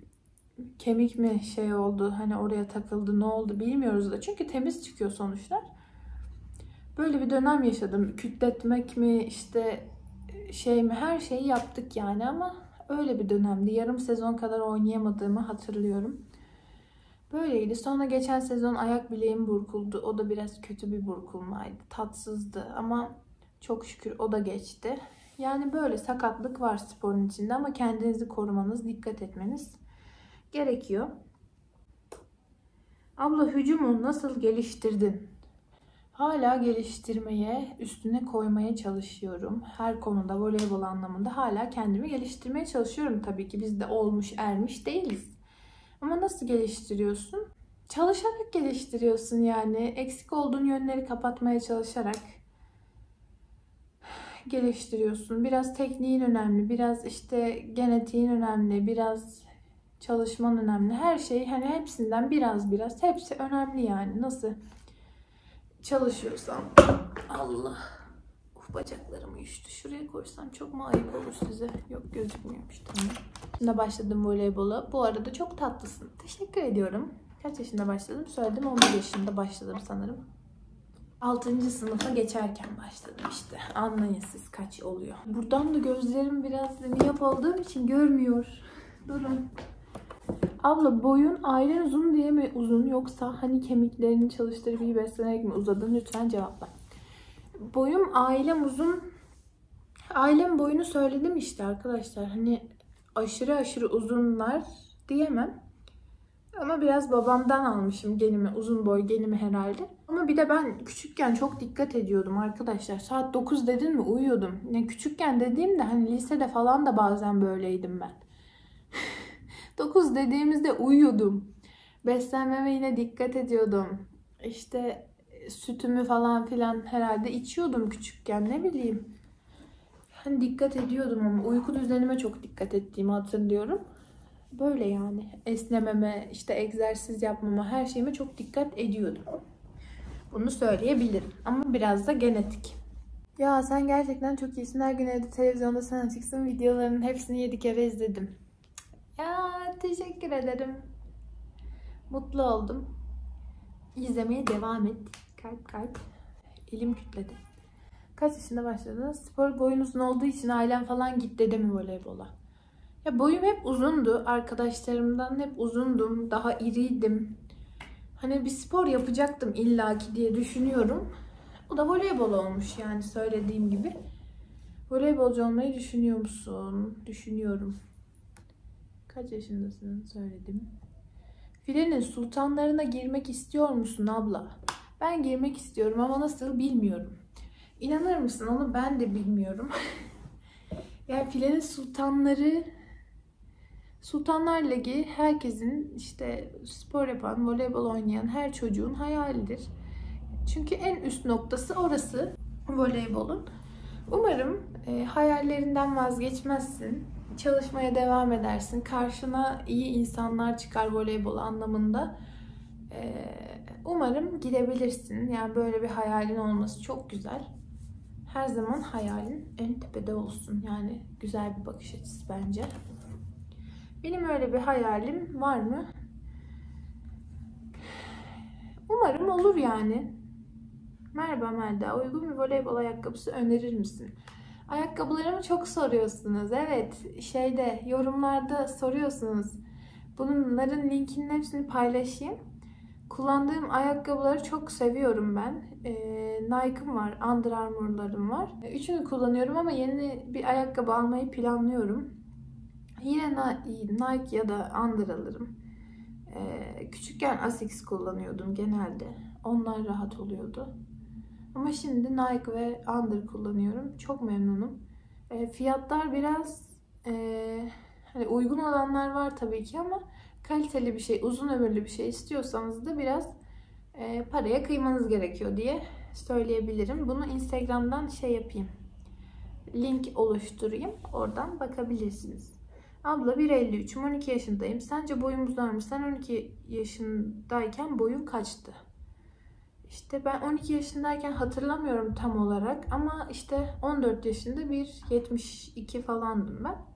kemik mi şey oldu, hani oraya takıldı, ne oldu bilmiyoruz da çünkü temiz çıkıyor sonuçlar. Böyle bir dönem yaşadım, kütletmek mi işte şey mi, her şeyi yaptık yani ama öyle bir dönemdi. Yarım sezon kadar oynayamadığımı hatırlıyorum. Böyleydi. Sonra geçen sezon ayak bileğim burkuldu. O da biraz kötü bir burkulmaydı. Tatsızdı ama çok şükür o da geçti. Yani böyle sakatlık var sporun içinde ama kendinizi korumanız, dikkat etmeniz gerekiyor. Abla, hücumu nasıl geliştirdin? Hala geliştirmeye, üstüne koymaya çalışıyorum. Her konuda, voleybol anlamında hala kendimi geliştirmeye çalışıyorum tabii ki. Biz de olmuş ermiş değiliz. Ama nasıl geliştiriyorsun? Çalışarak geliştiriyorsun yani. Eksik olduğun yönleri kapatmaya çalışarak geliştiriyorsun. Biraz tekniğin önemli, biraz işte genetiğin önemli, biraz çalışman önemli. Her şey, hani hepsinden biraz biraz, hepsi önemli yani. Nasıl çalışıyorsam. Allah. Uf, bacaklarım uyuştu. Şuraya koysam çok mu ayıp olur size? Yok, gözükmüyormuş, tamam. Şimdi başladım voleybola. Bu arada çok tatlısın. Teşekkür ediyorum. Kaç yaşında başladım? Söyledim, on bir yaşında başladım sanırım. altıncı sınıfa geçerken başladım işte. Anlayın siz kaç oluyor. Buradan da gözlerim biraz miyop olduğum için görmüyor. Durun. Abla, boyun ailen uzun diye mi uzun, yoksa hani kemiklerini çalıştırıp iyi beslenerek mi uzadın? Lütfen cevapla. Boyum ailem uzun. Ailem boyunu söyledim işte arkadaşlar. Hani aşırı aşırı uzunlar diyemem. Ama biraz babamdan almışım genimi, uzun boy genimi herhalde. Ama bir de ben küçükken çok dikkat ediyordum arkadaşlar. Saat dokuz dedin mi uyuyordum. Ne küçükken dediğimde hani lisede falan da bazen böyleydim ben. dokuz dediğimizde uyuyordum. Beslenmeme yine dikkat ediyordum. İşte sütümü falan filan herhalde içiyordum küçükken, ne bileyim. Hani dikkat ediyordum ama uyku düzenime çok dikkat ettiğimi hatırlıyorum. Böyle yani. Esnememe, işte egzersiz yapmama, her şeyime çok dikkat ediyordum. Bunu söyleyebilirim. Ama biraz da genetik. Ya sen gerçekten çok iyisin. Her gün evde televizyonda sen açıksın. Videolarının hepsini yedi kere izledim. Ya teşekkür ederim. Mutlu oldum. İzlemeye devam et. Kalp kalp. Elim kütledi. Kaç yaşında başladınız? Spor boyun uzun olduğu için ailem falan git dedi mi voleybola? Ya boyum hep uzundu. Arkadaşlarımdan hep uzundum. Daha iriydim. Hani bir spor yapacaktım illaki diye düşünüyorum. O da voleybol olmuş yani söylediğim gibi. Voleybolcu olmayı düşünüyor musun? Düşünüyorum. Kaç yaşındasın? Söyledim. Filenin sultanlarına girmek istiyor musun abla? Ben girmek istiyorum ama nasıl bilmiyorum. İnanır mısın, onu ben de bilmiyorum. Yani filenin sultanları, Sultanlar Ligi herkesin, işte spor yapan, voleybol oynayan her çocuğun hayalidir. Çünkü en üst noktası orası voleybolun. Umarım e, hayallerinden vazgeçmezsin. Çalışmaya devam edersin. Karşına iyi insanlar çıkar voleybol anlamında. E, umarım gidebilirsin. Yani böyle bir hayalin olması çok güzel. Her zaman hayalin en tepede olsun. Yani güzel bir bakış açısı bence. Benim öyle bir hayalim var mı? Umarım olur yani. Merhaba Melda. Uygun bir voleybol ayakkabısı önerir misin? Ayakkabılarımı çok soruyorsunuz. Evet, şeyde yorumlarda soruyorsunuz. Bunların linkinin hepsini paylaşayım. Kullandığım ayakkabıları çok seviyorum ben. Ee, Nike'ım var, Under Armour'larım var. Üçünü kullanıyorum ama yeni bir ayakkabı almayı planlıyorum. Yine Nike ya da Under alırım. Ee, küçükken Asics kullanıyordum genelde. Onlar rahat oluyordu. Ama şimdi Nike ve Under kullanıyorum. Çok memnunum. E, fiyatlar biraz e, hani uygun olanlar var tabii ki ama kaliteli bir şey, uzun ömürlü bir şey istiyorsanız da biraz e, paraya kıymanız gerekiyor diye söyleyebilirim. Bunu Instagram'dan şey yapayım. Link oluşturayım. Oradan bakabilirsiniz. Abla bir elli üçüm, on iki yaşındayım. Sence boyum uzar mı? Sen on iki yaşındayken boyun kaçtı? İşte ben on iki yaşındayken hatırlamıyorum tam olarak ama işte on dört yaşında bir yetmiş iki falandım ben.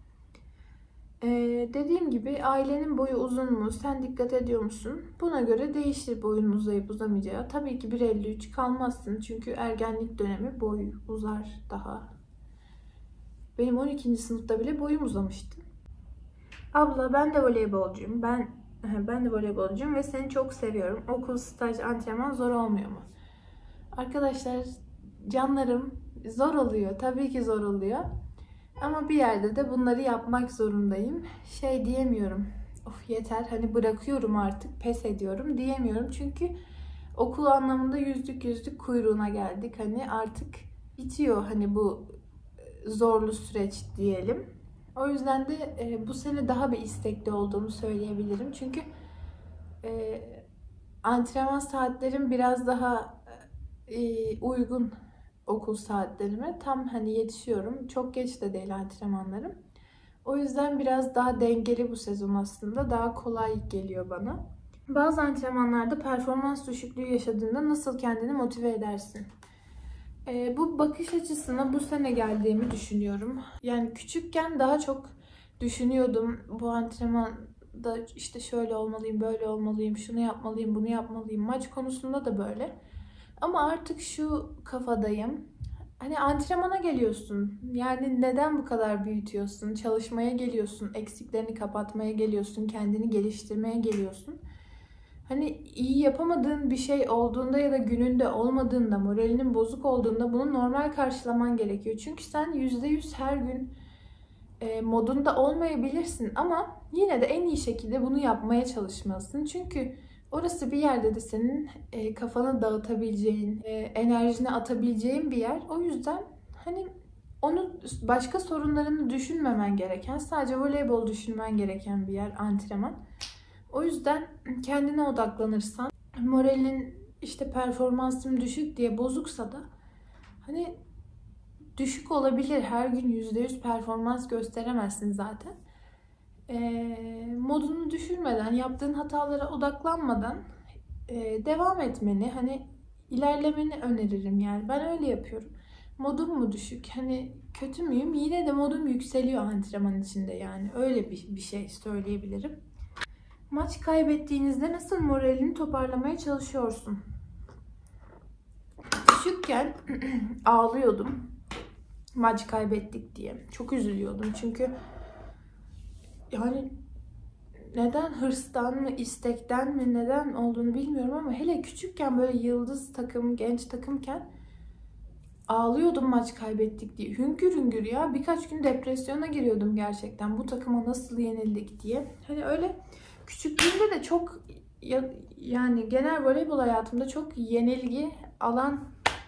Ee, dediğim gibi ailenin boyu uzun mu? Sen dikkat ediyor musun? Buna göre değişir boyun uzayıp uzamayacağı. Tabii ki bir elli üç kalmazsın çünkü ergenlik dönemi boy uzar daha. Benim on ikinci sınıfta bile boyum uzamıştı. Abla ben de voleybolcuyum. Ben ben de voleybolcuyum ve seni çok seviyorum. Okul, staj, antrenman zor olmuyor mu? Arkadaşlar canlarım, zor oluyor. Tabii ki zor oluyor. Ama bir yerde de bunları yapmak zorundayım. Şey diyemiyorum. Of yeter, hani bırakıyorum artık, pes ediyorum diyemiyorum. Çünkü okul anlamında yüzlük yüzlük kuyruğuna geldik. Hani artık bitiyor hani bu zorlu süreç diyelim. O yüzden de e, bu sene daha bir istekli olduğumu söyleyebilirim. Çünkü e, antrenman saatlerim biraz daha e, uygun okul saatlerime. Tam hani yetişiyorum. Çok geç de değil antrenmanlarım. O yüzden biraz daha dengeli bu sezon aslında. Daha kolay geliyor bana. Bazı antrenmanlarda performans düşüklüğü yaşadığında nasıl kendini motive edersin? E, bu bakış açısına bu sene geldiğimi düşünüyorum. Yani küçükken daha çok düşünüyordum. Bu antrenmanda işte şöyle olmalıyım, böyle olmalıyım, şunu yapmalıyım, bunu yapmalıyım. Maç konusunda da böyle. Ama artık şu kafadayım. Hani antrenmana geliyorsun. Yani neden bu kadar büyütüyorsun? Çalışmaya geliyorsun, eksiklerini kapatmaya geliyorsun, kendini geliştirmeye geliyorsun. Hani iyi yapamadığın bir şey olduğunda ya da gününde olmadığında, moralinin bozuk olduğunda bunu normal karşılaman gerekiyor. Çünkü sen yüzde yüz her gün e, modunda olmayabilirsin ama yine de en iyi şekilde bunu yapmaya çalışmalısın. Çünkü orası bir yerde de senin e, kafanı dağıtabileceğin, e, enerjini atabileceğin bir yer. O yüzden hani onu başka sorunlarını düşünmemen gereken, sadece voleybol düşünmen gereken bir yer antrenman. O yüzden kendine odaklanırsan, moralin işte performansım düşük diye bozuksa da hani düşük olabilir. Her gün yüzde yüz performans gösteremezsin zaten. E, modunu düşürmeden, yaptığın hatalara odaklanmadan e, devam etmeni, hani ilerlemeni öneririm yani. Ben öyle yapıyorum. Modum mu düşük? Hani kötü müyüm? Yine de modum yükseliyor antrenman içinde yani. Öyle bir, bir şey söyleyebilirim. Maç kaybettiğinizde nasıl moralini toparlamaya çalışıyorsun? Küçükken ağlıyordum. Maç kaybettik diye. Çok üzülüyordum çünkü yani neden, hırstan mı, istekten mi, neden olduğunu bilmiyorum ama hele küçükken böyle yıldız takım, genç takımken ağlıyordum maç kaybettik diye. Hüngür hüngür ya. Birkaç gün depresyona giriyordum gerçekten. Bu takıma nasıl yenildik diye. Hani öyle küçüklüğümde de çok ya, yani genel voleybol hayatımda çok yenilgi alan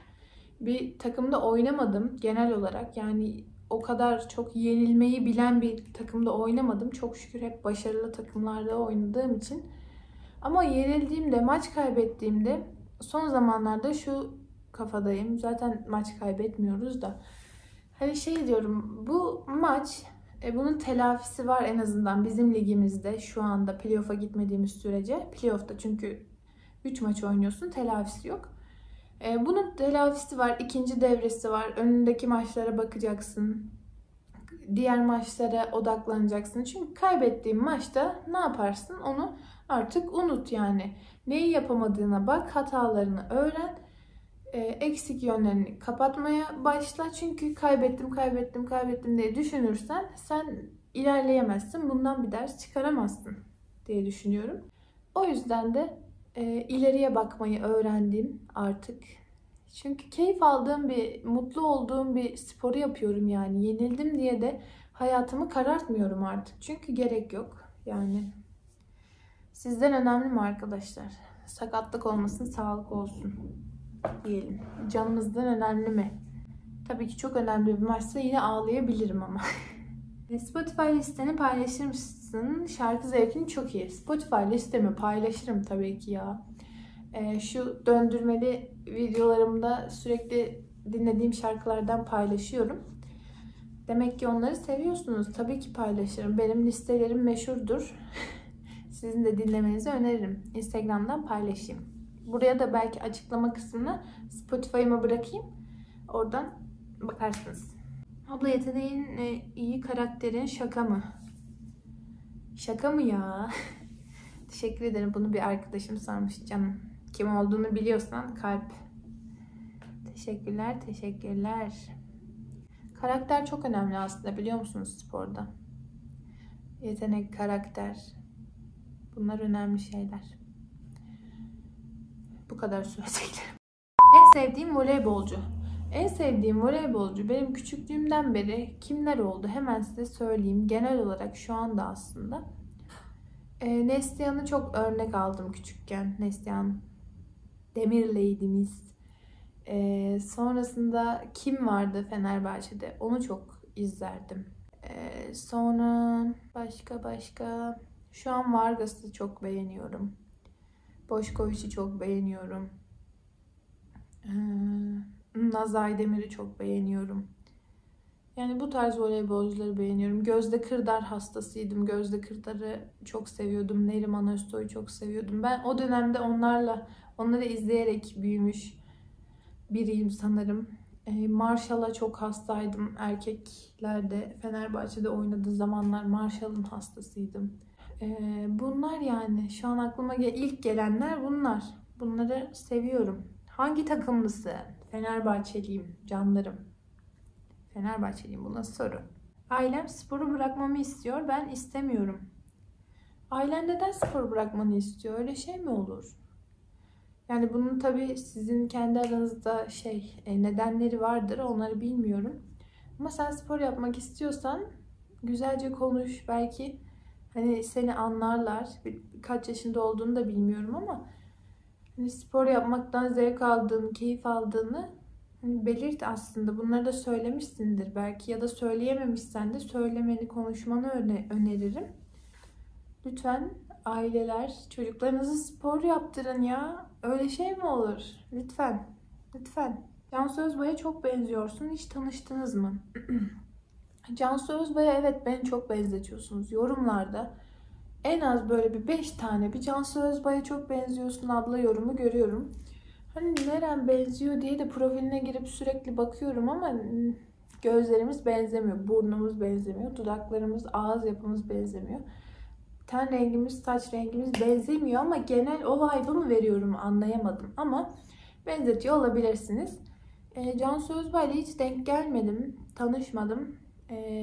bir takımda oynamadım genel olarak. Yani o kadar çok yenilmeyi bilen bir takımda oynamadım. Çok şükür hep başarılı takımlarda oynadığım için. Ama yenildiğimde, maç kaybettiğimde son zamanlarda şu kafadayım. Zaten maç kaybetmiyoruz da. Hani şey diyorum, bu maç, e, bunun telafisi var en azından bizim ligimizde şu anda playoff'a gitmediğimiz sürece. Playoff'ta çünkü üç maç oynuyorsun, telafisi yok. E, bunun telafisi var, ikinci devresi var. Önündeki maçlara bakacaksın. Diğer maçlara odaklanacaksın. Çünkü kaybettiğin maçta ne yaparsın? Onu artık unut yani. Neyi yapamadığına bak, hatalarını öğren. E, eksik yönlerini kapatmaya başla. Çünkü kaybettim, kaybettim, kaybettim diye düşünürsen sen ilerleyemezsin. Bundan bir ders çıkaramazsın diye düşünüyorum. O yüzden de e, ileriye bakmayı öğrendim artık. Çünkü keyif aldığım bir, mutlu olduğum bir sporu yapıyorum yani. Yenildim diye de hayatımı karartmıyorum artık. Çünkü gerek yok. Yani sizden önemli mi arkadaşlar? Sakatlık olmasın, sağlık olsun diyelim. Canınızdan önemli mi? Tabii ki çok önemli bir maçsa yine ağlayabilirim ama. Spotify listeni paylaşır mısın? Şarkı zevkin çok iyi. Spotify listemi paylaşırım tabii ki ya. Ee, şu döndürmeli videolarımda sürekli dinlediğim şarkılardan paylaşıyorum. Demek ki onları seviyorsunuz. Tabii ki paylaşırım. Benim listelerim meşhurdur. Sizin de dinlemenizi öneririm. Instagram'dan paylaşayım. Buraya da belki açıklama kısmına Spotify'ıma bırakayım. Oradan bakarsınız. Abla, yeteneğin e, iyi, karakterin şaka mı? Şaka mı ya? Teşekkür ederim. Bunu bir arkadaşım sormuş canım. Kim olduğunu biliyorsan kalp. Teşekkürler, teşekkürler. Karakter çok önemli aslında, biliyor musunuz sporda? Yetenek, karakter. Bunlar önemli şeyler. Bu kadar söyleyeceklerim. En sevdiğim voleybolcu. En sevdiğim voleybolcu benim küçüklüğümden beri kimler oldu hemen size söyleyeyim. Genel olarak şu anda aslında. E, Neslihan'ı çok örnek aldım küçükken. Neslihan Demirley'dimiz. E, sonrasında kim vardı Fenerbahçe'de? Onu çok izlerdim. E, sonra başka başka... Şu an Vargas'ı çok beğeniyorum. Boşkoviç'i çok beğeniyorum. Ee, Nazay Demir'i çok beğeniyorum. Yani bu tarz voleybolcuları beğeniyorum. Gözde Kırdar hastasıydım. Gözde Kırdar'ı çok seviyordum. Neriman Öztoy'u çok seviyordum. Ben o dönemde onlarla, onları izleyerek büyümüş biriyim sanırım. Ee, Marshall'a çok hastaydım. Erkeklerde Fenerbahçe'de oynadığı zamanlar Marshall'ın hastasıydım. Ee, bunlar yani. Şu an aklıma gel ilk gelenler bunlar. Bunları seviyorum. Hangi takımlısın? Fenerbahçeliyim canlarım. Fenerbahçeliyim. Bu nasıl soru? Ailem sporu bırakmamı istiyor. Ben istemiyorum. Ailen neden sporu bırakmanı istiyor? Öyle şey mi olur? Yani bunun tabii sizin kendi aranızda şey nedenleri vardır. Onları bilmiyorum. Ama sen spor yapmak istiyorsan Güzelce konuş. Belki hani seni anlarlar. Bir, kaç yaşında olduğunu da bilmiyorum ama hani spor yapmaktan zevk aldığını, keyif aldığını hani belirt aslında. Bunları da söylemişsindir belki ya da söyleyememişsen de söylemeni, konuşmanı öne öneririm. Lütfen aileler çocuklarınızı spor yaptırın ya. Öyle şey mi olur? Lütfen. Lütfen. Cansu Özbay'a çok benziyorsun. Hiç tanıştınız mı? Cansu Özbay'a evet beni çok benzetiyorsunuz. Yorumlarda en az böyle bir beş tane bir Cansu Özbay'a çok benziyorsun abla yorumu görüyorum. Hani neren benziyor diye de profiline girip sürekli bakıyorum ama gözlerimiz benzemiyor, burnumuz benzemiyor, dudaklarımız, ağız yapımız benzemiyor. Ten rengimiz, saç rengimiz benzemiyor ama genel o vibe'ı mı veriyorum anlayamadım. Ama benzetiyor olabilirsiniz. E, Cansu Özbay'la hiç denk gelmedim, tanışmadım. E,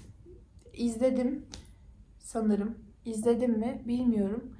izledim sanırım. İzledim mi bilmiyorum.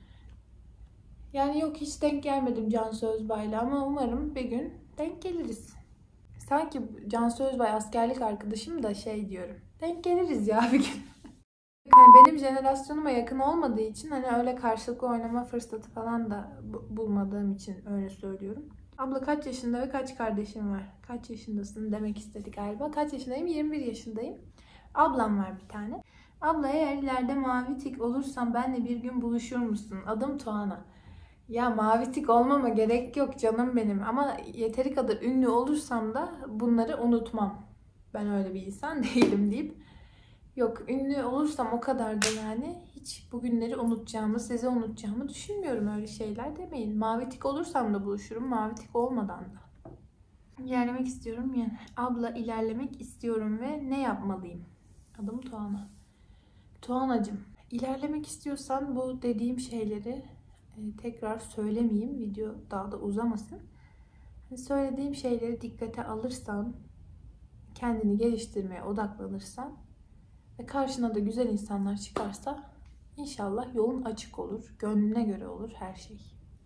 Yani yok hiç denk gelmedim Cansu Özbay'la ama umarım bir gün denk geliriz. Sanki Cansu Özbay askerlik arkadaşım da şey diyorum. Denk geliriz ya bir gün. Yani benim jenerasyonuma yakın olmadığı için hani öyle karşılıklı oynama fırsatı falan da bulmadığım için öyle söylüyorum. Abla kaç yaşında ve kaç kardeşin var? Kaç yaşındasın demek istedi galiba. Kaç yaşındayım? yirmi bir yaşındayım. Ablam var bir tane. Abla eğer ileride mavi tik olursam benle bir gün buluşur musun? Adım Tuana. Ya mavi tik olmama gerek yok canım benim. Ama yeteri kadar ünlü olursam da bunları unutmam. Ben öyle bir insan değilim deyip yok ünlü olursam o kadar da yani hiç bugünleri unutacağımı, sizi unutacağımı düşünmüyorum öyle şeyler demeyin. Mavi tik olursam da buluşurum, mavi tik olmadan da. İlerlemek istiyorum yani. Abla ilerlemek istiyorum ve ne yapmalıyım? Adım Tuana. Tuanacığım, ilerlemek istiyorsan bu dediğim şeyleri e, tekrar söylemeyeyim. Video daha da uzamasın. Hani söylediğim şeyleri dikkate alırsan, kendini geliştirmeye odaklanırsan ve karşına da güzel insanlar çıkarsa inşallah yolun açık olur. Gönlüne göre olur her şey.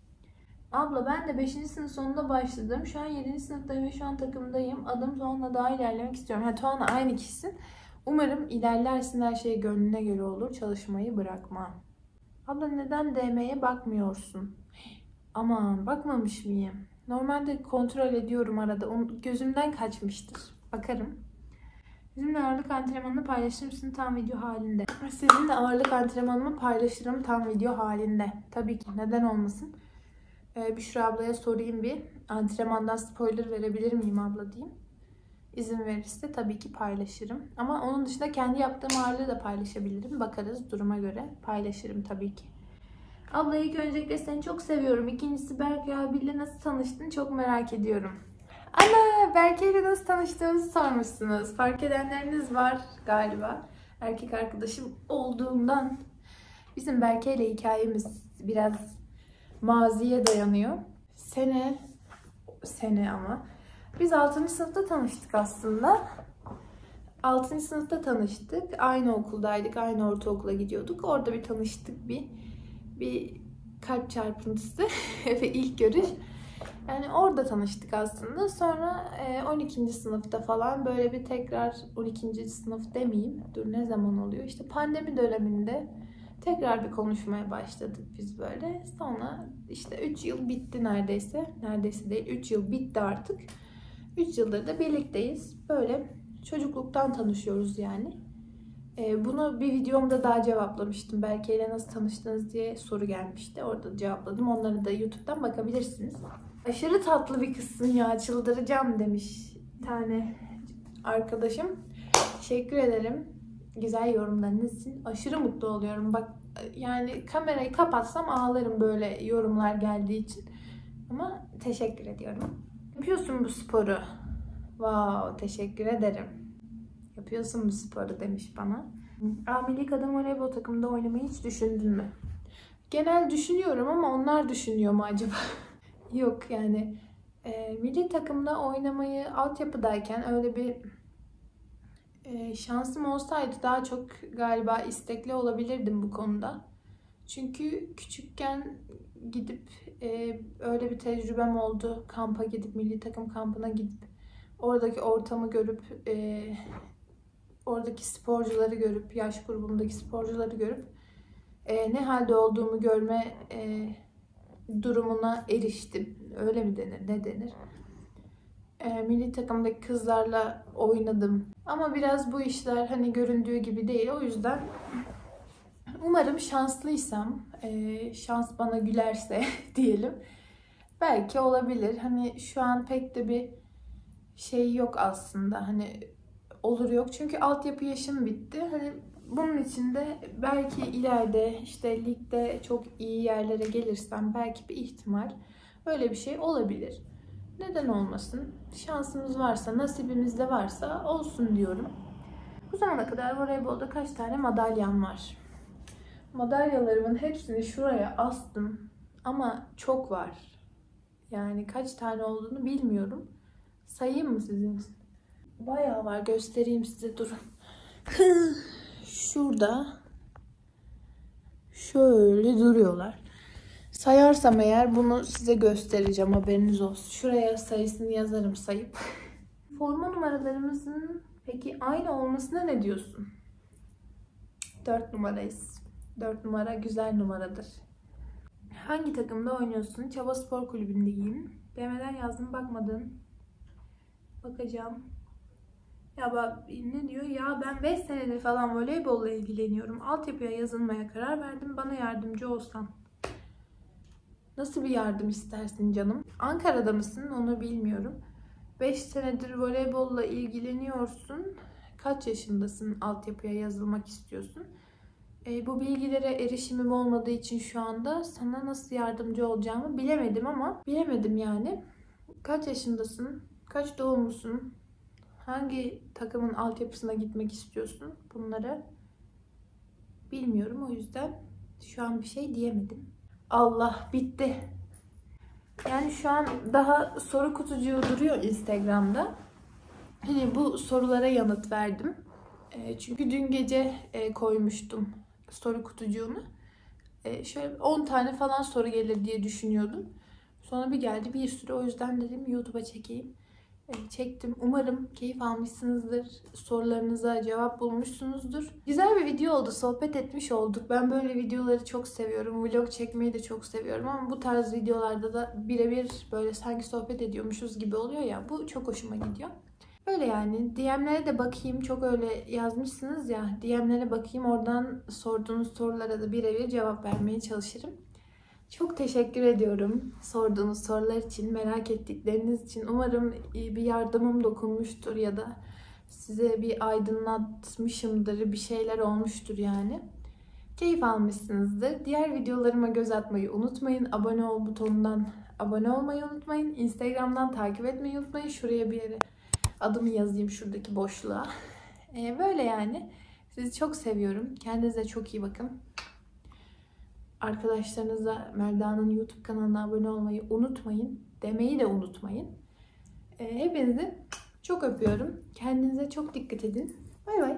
Abla ben de beşinci sınıf sonunda başladım. Şu an yedinci sınıftayım ve şu an takımdayım. Adım Tuana, daha ilerlemek istiyorum. Yani Tuana aynı kişisin. Umarım ilerlersin, her şey gönlüne göre olur. Çalışmayı bırakma. Abla neden D M'ye bakmıyorsun? Aman bakmamış mıyım? Normalde kontrol ediyorum arada. Gözümden kaçmıştır. Bakarım. Bizimle ağırlık antrenmanını paylaşır mısın tam video halinde? Sizinle ağırlık antrenmanımı paylaşırım tam video halinde. Tabii ki. Neden olmasın? Ee, Büşra ablaya sorayım bir. Antrenmandan spoiler verebilir miyim abla diyeyim. İzin verirse tabii ki paylaşırım. Ama onun dışında kendi yaptığım ağırlığı da paylaşabilirim. Bakarız duruma göre. Paylaşırım tabii ki. Abla ilk öncelikle seni çok seviyorum. İkincisi Berke abiyle nasıl tanıştın çok merak ediyorum. Ana Berke ile nasıl tanıştığınızı sormuşsunuz. Fark edenleriniz var galiba. Erkek arkadaşım olduğundan. Bizim Berke ile hikayemiz biraz maziye dayanıyor. Sene, sene ama. Biz altıncı sınıfta tanıştık aslında. altıncı sınıfta tanıştık. Aynı okuldaydık, aynı ortaokula gidiyorduk. Orada bir tanıştık bir. Bir kalp çarpıntısı ve ilk görüş. Yani orada tanıştık aslında. Sonra on ikinci sınıfta falan böyle bir tekrar on ikinci sınıf demeyeyim. Dur ne zaman oluyor? İşte pandemi döneminde tekrar bir konuşmaya başladık biz böyle. Sonra işte üç yıl bitti neredeyse. Neredeyse değil, üç yıl bitti artık. üç yıldır da birlikteyiz. Böyle çocukluktan tanışıyoruz yani. Bunu bir videomda daha cevaplamıştım. Berke ile nasıl tanıştınız diye soru gelmişti. Orada cevapladım. Onları da YouTube'dan bakabilirsiniz. Aşırı tatlı bir kızsın ya, çıldıracağım demiş bir tane arkadaşım. Teşekkür ederim güzel yorumlarınız için. Aşırı mutlu oluyorum. Bak yani kamerayı kapatsam ağlarım böyle yorumlar geldiği için. Ama teşekkür ediyorum. Yapıyorsun bu sporu. Wow, teşekkür ederim. Yapıyorsun bu sporu demiş bana. A, milli kadın voleybol takımında oynamayı hiç düşündün mü? Genel düşünüyorum ama onlar düşünüyor mu acaba? Yok yani e, milli takımda oynamayı altyapıdayken öyle bir e, şansım olsaydı daha çok galiba istekli olabilirdim bu konuda. Çünkü küçükken gidip e, öyle bir tecrübem oldu. Kampa gidip, milli takım kampına gidip oradaki ortamı görüp e, oradaki sporcuları görüp, yaş grubundaki sporcuları görüp e, ne halde olduğumu görme e, durumuna eriştim. Öyle mi denir, ne denir? E, milli takımdaki kızlarla oynadım. Ama biraz bu işler hani göründüğü gibi değil. O yüzden umarım şanslıysam, e, şans bana gülerse diyelim. Belki olabilir. Hani şu an pek de bir şey yok aslında. Hani olur yok. Çünkü altyapı yaşım bitti. Hani bunun için de belki ileride işte ligde çok iyi yerlere gelirsem belki bir ihtimal öyle bir şey olabilir. Neden olmasın? Şansımız varsa, nasibimiz de varsa olsun diyorum. Bu zamana kadar voleybolda kaç tane madalyam var? Madalyalarımın hepsini şuraya astım. Ama çok var. Yani kaç tane olduğunu bilmiyorum. Sayayım mı sizin için? Bayağı var. Göstereyim size. Durun. Şurada şöyle duruyorlar. Sayarsam eğer bunu size göstereceğim. Haberiniz olsun. Şuraya sayısını yazarım sayıp. Forma numaralarımızın peki aynı olmasına ne diyorsun? dört numarayız. dört numara güzel numaradır. Hangi takımda oynuyorsun? Çaba Spor Kulübü'ndeyim. D M'den yazdım, bakmadın. Bakacağım. Ya bak ne diyor? Ya ben beş senedir falan voleybolla ilgileniyorum. Altyapıya yazılmaya karar verdim. Bana yardımcı olsan. Nasıl bir yardım istersin canım? Ankara'da mısın? Onu bilmiyorum. beş senedir voleybolla ilgileniyorsun. Kaç yaşındasın? Altyapıya yazılmak istiyorsun. E, bu bilgilere erişimim olmadığı için şu anda sana nasıl yardımcı olacağımı bilemedim ama bilemedim yani. Kaç yaşındasın? Kaç doğumlusun? Hangi takımın altyapısına gitmek istiyorsun? Bunları bilmiyorum, o yüzden şu an bir şey diyemedim. Allah, bitti. Yani şu an daha soru kutucuğu duruyor Instagram'da. Hani bu sorulara yanıt verdim. E, çünkü dün gece e, koymuştum soru kutucuğunu. E, şöyle on tane falan soru gelir diye düşünüyordum. Sonra bir geldi bir sürü. O yüzden dedim YouTube'a çekeyim. E, çektim. Umarım keyif almışsınızdır. Sorularınıza cevap bulmuşsunuzdur. Güzel bir video oldu. Sohbet etmiş olduk. Ben böyle videoları çok seviyorum. Vlog çekmeyi de çok seviyorum. Ama bu tarz videolarda da birebir böyle sanki sohbet ediyormuşuz gibi oluyor ya. Bu çok hoşuma gidiyor. Öyle yani. D M'lere de bakayım. Çok öyle yazmışsınız ya. D M'lere bakayım. Oradan sorduğunuz sorulara da birebir cevap vermeye çalışırım. Çok teşekkür ediyorum sorduğunuz sorular için, merak ettikleriniz için. Umarım bir yardımım dokunmuştur ya da size bir aydınlatmışımdır, bir şeyler olmuştur yani. Keyif almışsınızdır. Diğer videolarıma göz atmayı unutmayın. Abone ol butonundan abone olmayı unutmayın. Instagram'dan takip etmeyi unutmayın. Şuraya bir yere adımı yazayım, şuradaki boşluğa. Ee, böyle yani. Sizi çok seviyorum. Kendinize çok iyi bakın. Arkadaşlarınıza Melda'nın YouTube kanalına abone olmayı unutmayın. Demeyi de unutmayın. Ee, hepinizi çok öpüyorum. Kendinize çok dikkat edin. Bay bay.